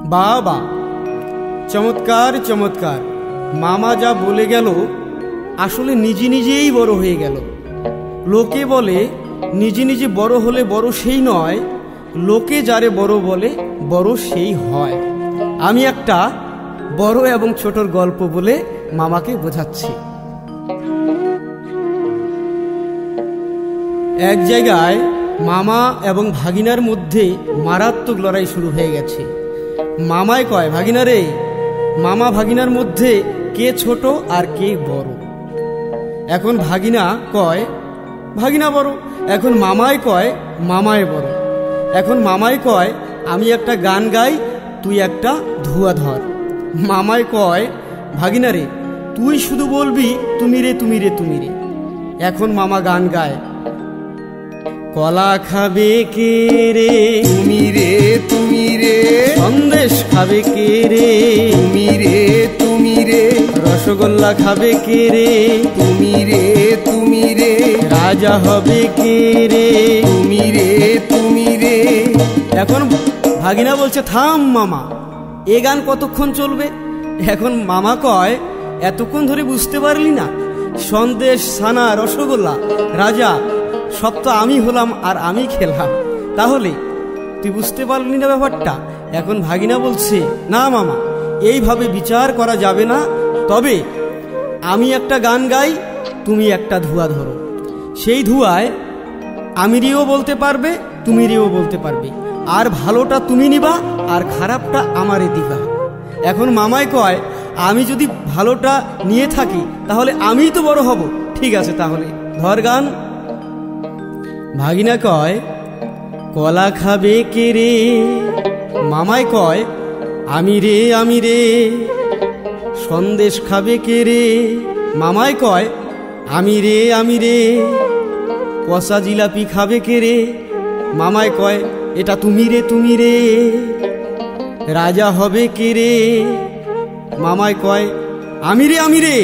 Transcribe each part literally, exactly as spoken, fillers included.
বাবা, চমৎকার চমৎকার। মামা যা বলে গেল আসলে নিজে নিজেই বড় হয়ে গেল। লোকে বলে নিজে নিজে বড় হলে বড় সেই নয়, লোকে যারে বড় বলে বড় সেই হয়। আমি একটা বড় এবং ছোটর গল্প বলে মামাকে বোঝাচ্ছি। এক জায়গায় মামা এবং ভাগিনার মধ্যে মারাত্মক লড়াই শুরু হয়ে গেছে। মামায় কয়, ভাগিনা রে, মামা ভাগিনার মধ্যে কে ছোট আর কে বড়? এখন ভাগিনা কয় ভাগিনা বড়। এখন মামায় কয় মামায় বড়। এখন মামায় কয় আমি একটা গান গাই, তুই একটা ধোঁয়া ধর। মামায় কয় ভাগিনা রে, তুই শুধু বলবি তুমি রে তুমি রে তুমি রে। এখন মামা গান গায়, কলা খাবে কে রে তুমি রে তুমি রে, সন্দেশ খাবে কে রে তুমি রে তুমি রে, রসগোল্লা খাবে কে রে তুমি রে তুমি রে, রাজা হবে কে রে তুমি রে তুমি রে। এখন ভাগিনা বলছে, থাম মামা, এ গান কতক্ষণ চলবে? এখন মামা কয়, এতক্ষণ ধরে বুঝতে পারলি না? সন্দেশ, ছানা, রসগোল্লা, রাজা সব তো আমি হলাম আর আমি খেলাম, তাহলে তুই বুঝতে পারলি না ব্যাপারটা? এখন ভাগিনা বলছে, না মামা, এইভাবে বিচার করা যাবে না। তবে আমি একটা গান গাই, তুমি একটা ধোঁয়া ধরো। সেই ধোঁয়ায় আমিরেও বলতে পারবে, তুমিরেও বলতে পারবে, আর ভালোটা তুমি নিবা আর খারাপটা আমারে দিবা। এখন মামায় কয়, আমি যদি ভালোটা নিয়ে থাকি তাহলে আমিই তো বড় হব। ঠিক আছে, তাহলে ধর গান। ভাগিনা কয়, কলা খাবে কে রে? মামায় কয়, আমি রে আমি রে। সন্দেশ খাবে কে রে? মামায় কয়, আমি রে আমি রে। কষা জিলাপি খাবে কে রে? মামায় কয়, এটা তুমি রে তুমি রে। রাজা হবে কে রে? মামায় কয়, আমি রে আমি রে।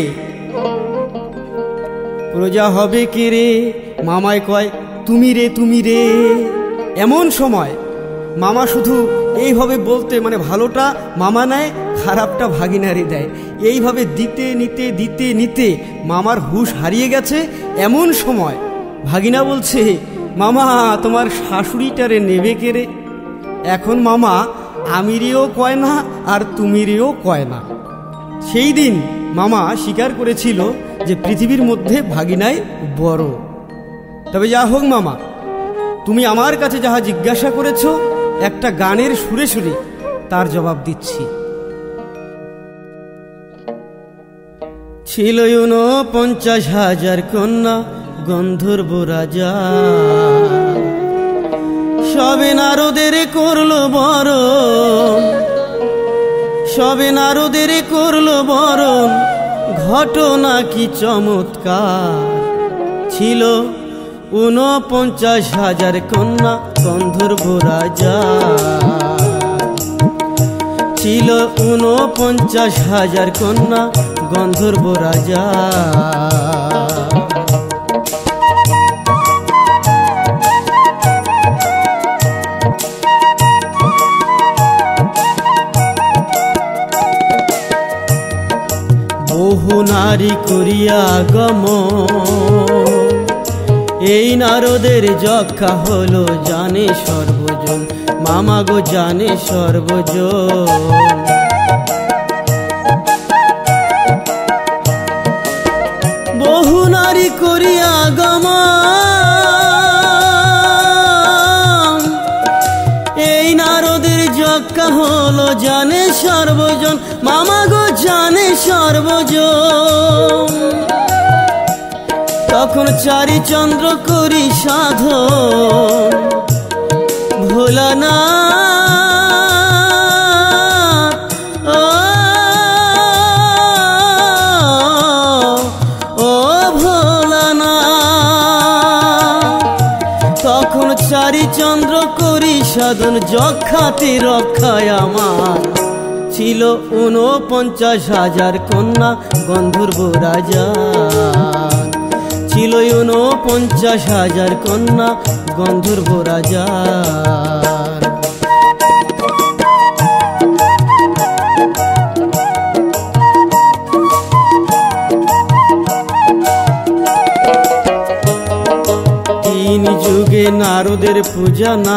প্রজা হবে কে রে? মামায় কয়, তুমি রে তুমি রে। এমন সময় মামা শুধু এইভাবে বলতে, মানে ভালোটা মামা নেয়, খারাপটা ভাগিনারি দেয়। এইভাবে দিতে নিতে দিতে নিতে মামার হুঁশ হারিয়ে গেছে। এমন সময় ভাগিনা বলছে, মামা তোমার শাশুড়িটারে নেবে কে রে? এখন মামা আমিরেও কয় না আর তুমিরেও কয় না। সেই দিন মামা স্বীকার করেছিল যে পৃথিবীর মধ্যে ভাগিনাই বড়। তবে যা হোক মামা, তুমি আমার কাছে যাহা জিজ্ঞাসা করেছ, একটা গানের সুরে সুরে তার জবাব দিচ্ছি। ছিল পঞ্চাশ হাজার কন্যা গন্ধর্ব রাজা, সবে নারদের করলো বরণ, সবে নারদের করলো বরণ। ঘটনা কি চমৎকার! ছিল ঊনপঞ্চাশ হাজার কন্যা গন্ধর্ব রাজা, ছিল ঊনপঞ্চাশ হাজার কন্যা গন্ধর্ব রাজা। বহু নারী করিয়া আগমন, এই নারদের যক্ষা হলো জানে সর্বজন। মামা গো জানে সর্বজন। বহু নারী করিয়া আগমন, এই নারদের যক্ষা হলো জানে সর্বজন। মামা গো জানে সর্বজন। তখন চারি চন্দ্র করি সাধন, ভোলা না ও ও ভোলা না। তখন চারি চন্দ্র করি সাধন, যক্ষাতে রক্ষায় আমার। ছিল ঊনপঞ্চাশ হাজার কন্যা গন্ধর্ব রাজা, ছিল ঊনপঞ্চাশ হাজার কন্যা গন্ধর্ব রাজা। যুগে নারদের পূজা না,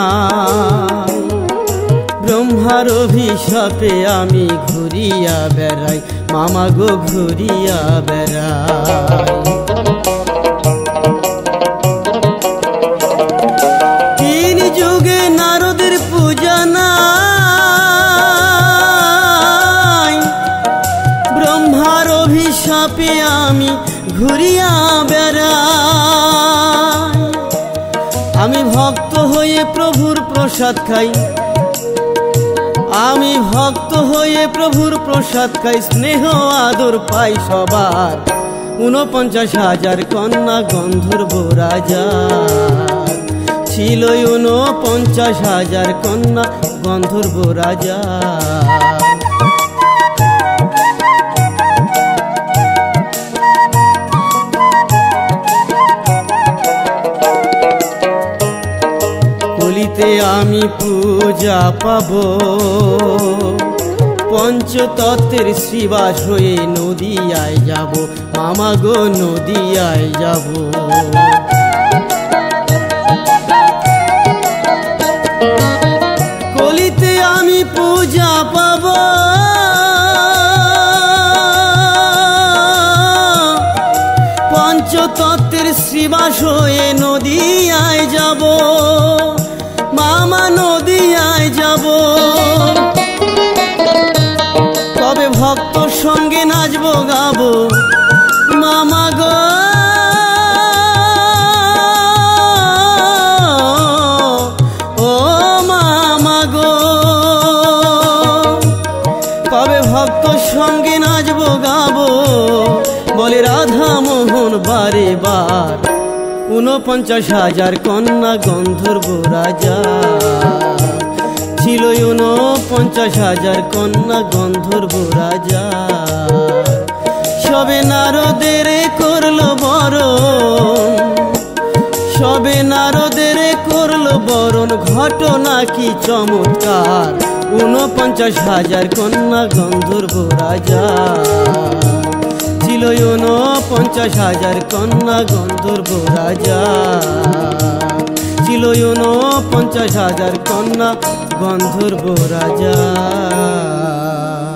ব্রহ্মার অভিশাপে আমি ঘুরিয়া বেড়াই, মামা গো ঘুরিয়া বেড়াই। তিন যুগে নারদের পূজা নাই, ব্রহ্মার অভিশাপে আমি ঘুরিয়া বেড়াই। আমি ভক্ত হয়ে প্রভুর প্রসাদ খাই, আমি ভক্ত হয়ে প্রভুর প্রসাদ খাই, স্নেহ আদর পাই সবার। ঊনপঞ্চাশ হাজার কন্যা গন্ধর্ব রাজা ছিল, ঊনপঞ্চাশ হাজার কন্যা গন্ধর্ব রাজা। কলিতে আমি পূজা পাব, পঞ্চতত্ত্বের শ্রীবাস হয়ে নদিয়ায় যাব, মামা গো নদিয়ায় যাব। কলিতে আমি পূজা পাব, পঞ্চতত্ত্বের শ্রীবাস হয়ে নদিয়ায় যাব, মামা নদিয়ায় যাব। তবে ভক্ত সঙ্গে নাচবো গাবো, মামা গো ও মামা গো। কবে ভক্ত সঙ্গে নাচবো গাবো, বলে রাধা মোহন বারে বার। ঊনপঞ্চাশ হাজার কন্যা গন্ধর্ব রাজা ছিল, ঊনপঞ্চাশ হাজার কন্যা গন্ধর্ব রাজা। সবে নারদের করলো বরণ, সবে নারদের করলো বরণ, ঘটনা কি চমৎকার। ঊনপঞ্চাশ হাজার কন্যা গন্ধর্ব রাজা ছিল, ঊনপঞ্চাশ হাজার কন্যা গন্ধর্ব রাজা ছিল, ঊনপঞ্চাশ হাজার কন্যা গন্ধর্ব রাজা।